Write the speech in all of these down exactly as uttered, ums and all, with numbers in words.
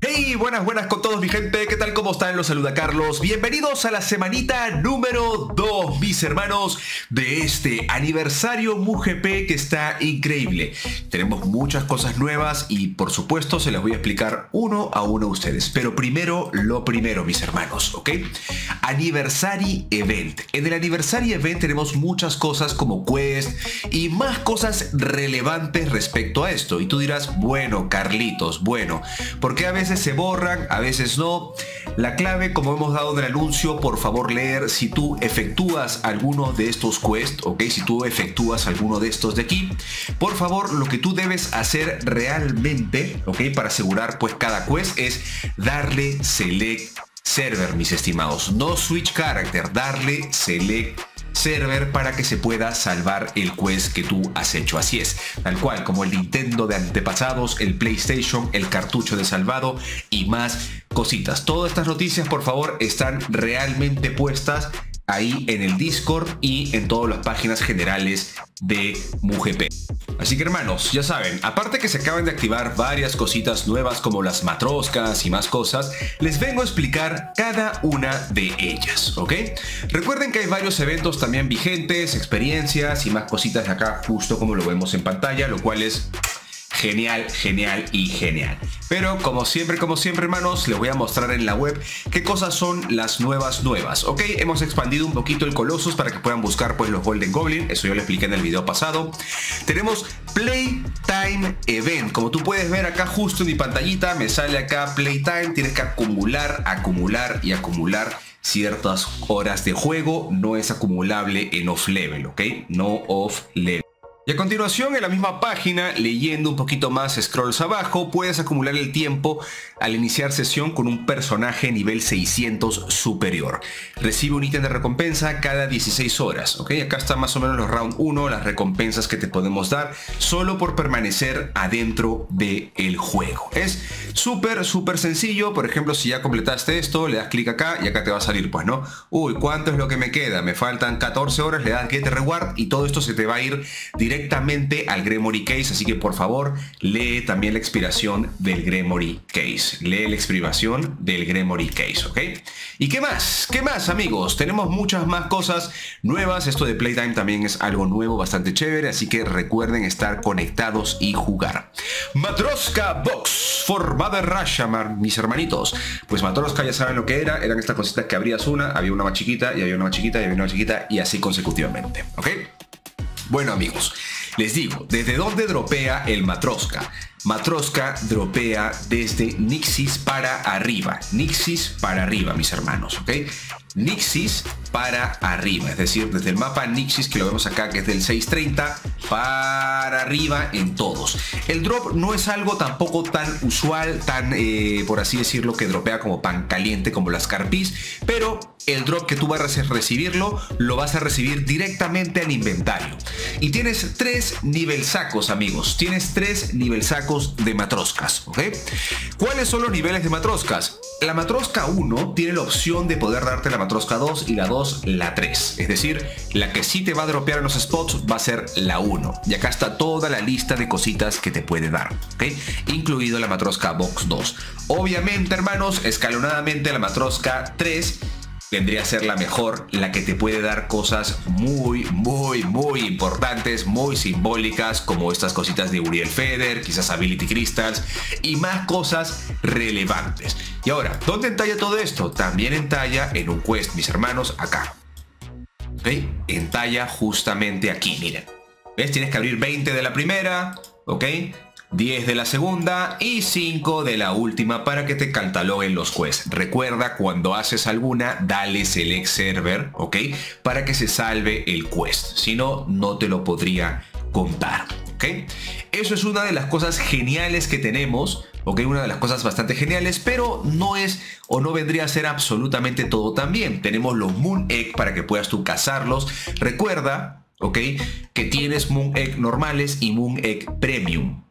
Hey, buenas, buenas con todos mi gente, ¿qué tal? ¿Cómo están? Los saluda Carlos. Bienvenidos a la semanita número dos, mis hermanos, de este aniversario MUGP que está increíble. Tenemos muchas cosas nuevas y por supuesto se las voy a explicar uno a uno a ustedes. Pero primero, lo primero, mis hermanos, ¿ok? Anniversary Event. En el Anniversary Event tenemos muchas cosas como quest y más cosas relevantes respecto a esto. Y tú dirás, bueno, Carlitos, bueno, ¿por qué a veces se borran, a veces no? La clave, como hemos dado en el anuncio, por favor leer si tú efectúas alguno de estos quests, ok, si tú efectúas alguno de estos de aquí, por favor, lo que tú debes hacer realmente, ok, para asegurar pues cada quest es darle select server, mis estimados, no switch character, darle select server para que se pueda salvar el quest que tú has hecho. Así es, tal cual como el Nintendo de antepasados, el PlayStation, el cartucho de salvado y más cositas. Todas estas noticias, por favor, están realmente puestas ahí en el Discord y en todas las páginas generales de MUGP. Así que hermanos, ya saben, aparte que se acaban de activar varias cositas nuevas como las matroscas y más cosas, les vengo a explicar cada una de ellas, ¿ok? Recuerden que hay varios eventos también vigentes, experiencias y más cositas de acá, justo como lo vemos en pantalla, lo cual es genial, genial y genial. Pero como siempre, como siempre, hermanos, les voy a mostrar en la web qué cosas son las nuevas nuevas, ¿ok? Hemos expandido un poquito el Colossus para que puedan buscar pues los Golden Goblin, eso yo lo expliqué en el video pasado. Tenemos Playtime Event, como tú puedes ver acá justo en mi pantallita, me sale acá Playtime, tienes que acumular, acumular y acumular ciertas horas de juego, no es acumulable en off level, ¿ok? No off level. Y a continuación, en la misma página, leyendo un poquito más scrolls abajo, puedes acumular el tiempo al iniciar sesión con un personaje nivel seiscientos superior. Recibe un ítem de recompensa cada dieciséis horas. ¿Ok? Acá están más o menos los round uno, las recompensas que te podemos dar solo por permanecer adentro del juego. Es súper, súper sencillo. Por ejemplo, si ya completaste esto, le das clic acá y acá te va a salir, pues, ¿no? Uy, ¿cuánto es lo que me queda? Me faltan catorce horas, le das Get Reward y todo esto se te va a ir directamente directamente al Gremory Case, así que por favor lee también la expiración del Gremory Case, lee la expiración del Gremory Case, ¿ok? ¿Y qué más? ¿Qué más, amigos? Tenemos muchas más cosas nuevas, esto de Playtime también es algo nuevo, bastante chévere, así que recuerden estar conectados y jugar. Matroska Box for Mother Russia, mis hermanitos. Pues Matroska ya saben lo que era, eran estas cositas que abrías una, había una más chiquita y había una más chiquita y había una más chiquita y así consecutivamente, ¿ok? Bueno, amigos, les digo, ¿desde dónde dropea el Matroska? Matroska dropea desde Nixis para arriba. Nixis para arriba, mis hermanos, ¿ok? Nixis para arriba, es decir, desde el mapa Nixis que lo vemos acá, que es del seiscientos treinta para arriba en todos. El drop no es algo tampoco tan usual, tan, eh, por así decirlo, que dropea como pan caliente como las Carpis, pero el drop que tú vas a recibirlo, lo vas a recibir directamente al inventario. Y tienes tres nivel sacos, amigos. Tienes tres nivel sacos de matroscas, ¿ok? ¿Cuáles son los niveles de matroscas? La matrosca uno tiene la opción de poder darte la matrosca dos y la dos la tres. Es decir, la que sí te va a dropear en los spots va a ser la uno. Y acá está toda la lista de cositas que te puede dar, ¿ok? Incluido la matrosca box dos. Obviamente, hermanos, escalonadamente la matrosca tres vendría a ser la mejor, la que te puede dar cosas muy, muy, muy importantes, muy simbólicas, como estas cositas de Uriel Feder, quizás Ability Crystals y más cosas relevantes. Y ahora, ¿dónde entalla todo esto? También entalla en un quest, mis hermanos, acá. ¿Ok? Entalla justamente aquí, miren. ¿Ves? Tienes que abrir veinte de la primera, ¿ok? diez de la segunda y cinco de la última para que te cataloguen los quests. Recuerda, cuando haces alguna, dale select server, ¿ok? Para que se salve el quest. Si no, no te lo podría contar, ¿ok? Eso es una de las cosas geniales que tenemos, ¿ok? Una de las cosas bastante geniales, pero no es o no vendría a ser absolutamente todo también. Tenemos los Moon Egg para que puedas tú cazarlos. Recuerda, ¿ok? Que tienes Moon Egg normales y Moon Egg Premium.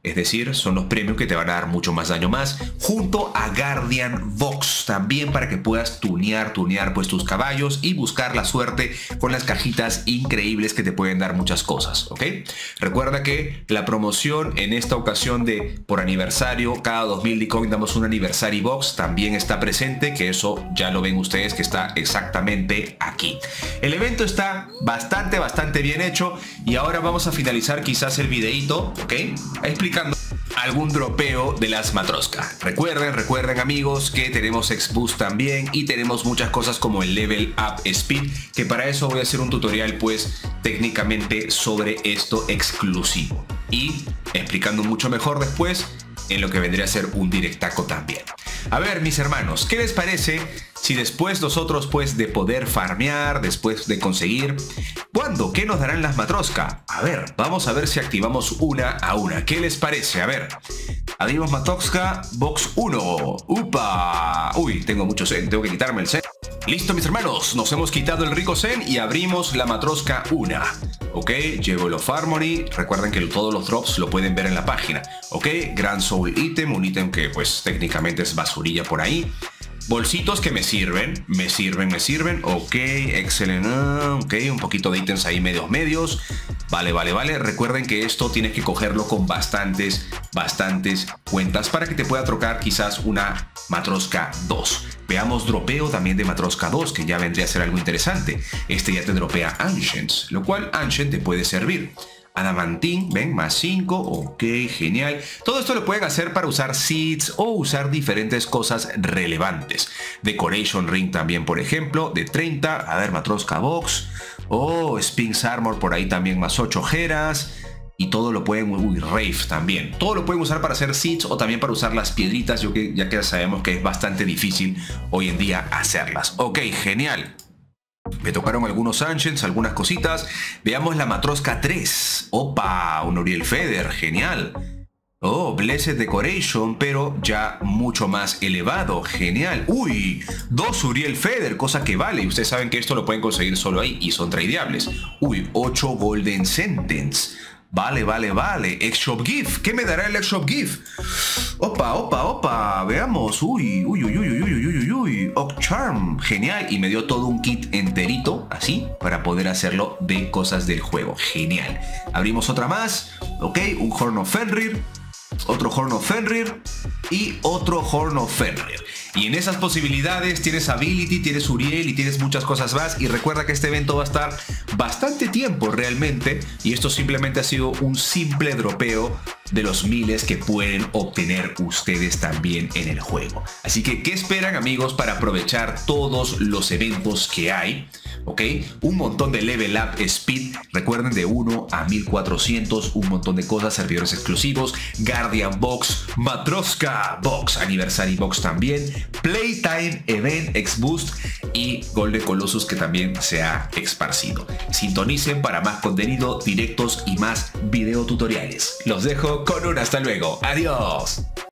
es decir, son los premios que te van a dar mucho más daño más, junto a Guardian Box, también para que puedas tunear, tunear pues tus caballos y buscar la suerte con las cajitas increíbles que te pueden dar muchas cosas, ¿ok? Recuerda que la promoción en esta ocasión de por aniversario, cada dos mil Bitcoin damos un Anniversary Box, también está presente, que eso ya lo ven ustedes que está exactamente aquí. El evento está bastante, bastante bien hecho y ahora vamos a finalizar quizás el videito, ¿ok? Explicando algún dropeo de las Matroska. Recuerden, recuerden amigos que tenemos X-Boost también y tenemos muchas cosas como el Level Up Speed, que para eso voy a hacer un tutorial pues técnicamente sobre esto exclusivo y explicando mucho mejor después en lo que vendría a ser un directaco también. A ver, mis hermanos, ¿qué les parece si después nosotros pues de poder farmear, después de conseguir, ¿cuándo? ¿Qué nos darán las Matroska? A ver, vamos a ver si activamos una a una. ¿Qué les parece? A ver, abrimos Matroska Box uno. ¡Upa! Uy, tengo mucho zen, tengo que quitarme el zen. Listo, mis hermanos, nos hemos quitado el rico zen y abrimos la Matroska uno. Ok, llevo el Of Armory. Recuerden que todos los drops lo pueden ver en la página. Ok, Grand Soul Item, un ítem que pues técnicamente es basurilla por ahí. Bolsitos que me sirven, me sirven, me sirven. Ok, excelente. Ok, un poquito de ítems ahí medios medios. Vale, vale, vale. Recuerden que esto tienes que cogerlo con bastantes, bastantes cuentas para que te pueda trocar quizás una Matroska dos. Veamos dropeo también de Matroska dos, que ya vendría a ser algo interesante. Este ya te dropea Ancients, lo cual Ancient te puede servir. Adamantín, ven, más cinco, ok, genial. Todo esto lo pueden hacer para usar seeds o usar diferentes cosas relevantes. Decoration Ring también, por ejemplo, de treinta. A ver, Matroska Box. Oh, Sphinx Armor por ahí también, más ocho ojeras. Y todo lo pueden, uy, Rave también. Todo lo pueden usar para hacer seeds o también para usar las piedritas, yo que, ya que sabemos que es bastante difícil hoy en día hacerlas. Ok, genial. Me tocaron algunos Ancients, algunas cositas. Veamos la Matroska tres. Opa, un Uriel Feather, genial. Oh, Blessed Decoration, pero ya mucho más elevado, genial. Uy, dos Uriel Feather, cosa que vale. Y ustedes saben que esto lo pueden conseguir solo ahí y son tradeables. Uy, ocho Golden Sentence. Vale, vale, vale. X-Shop Gift. ¿Qué me dará el X-Shop Gift? Opa, opa, opa. Veamos. Uy, uy, uy, uy, uy, uy, uy, uy. Oak Charm. Genial. Y me dio todo un kit enterito, así, para poder hacerlo de cosas del juego. Genial. Abrimos otra más. Ok, un Horn of Fenrir. Otro Horn of Fenrir. Y otro Horn of Fenrir. Y en esas posibilidades tienes Ability, tienes Uriel y tienes muchas cosas más. Y recuerda que este evento va a estar bastante tiempo realmente. Y esto simplemente ha sido un simple dropeo de los miles que pueden obtener ustedes también en el juego. Así que, ¿qué esperan, amigos, para aprovechar todos los eventos que hay? ¿Ok? Un montón de Level Up Speed. Recuerden, de uno a mil cuatrocientos. Un montón de cosas, servidores exclusivos. Guardian Box, Matroska Box, Anniversary Box también. Playtime Event, X-Boost y Golden Colossus, que también se ha esparcido. Sintonicen para más contenido, directos y más video tutoriales. Los dejo con un hasta luego. Adiós.